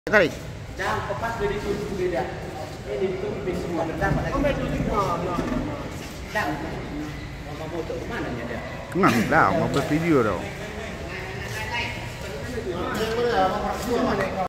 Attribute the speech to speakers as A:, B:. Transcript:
A: Tarik.
B: Jangan lepas dari tujuh beda. Ini itu semua berdapat. Oh, betul juga. Tak. Mau foto mana dia?
A: Nggak, dah, mau buat video dong.